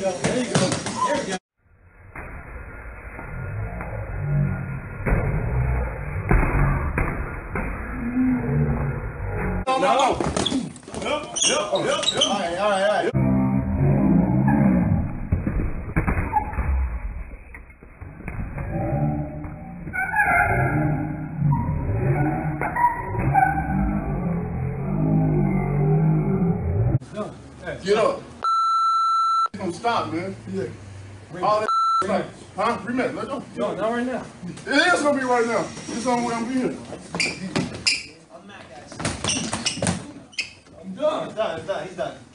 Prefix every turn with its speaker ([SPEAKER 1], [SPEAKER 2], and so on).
[SPEAKER 1] go. There you go. There we go.
[SPEAKER 2] No.
[SPEAKER 1] Yep. All right.
[SPEAKER 2] Get up. It's gonna stop, man. Yeah. All that like, huh? Rematch, let's go.
[SPEAKER 1] No, not right now.
[SPEAKER 2] It is gonna be right now. It's on where I'm here.
[SPEAKER 1] I'm done, guys. I'm done. He's done.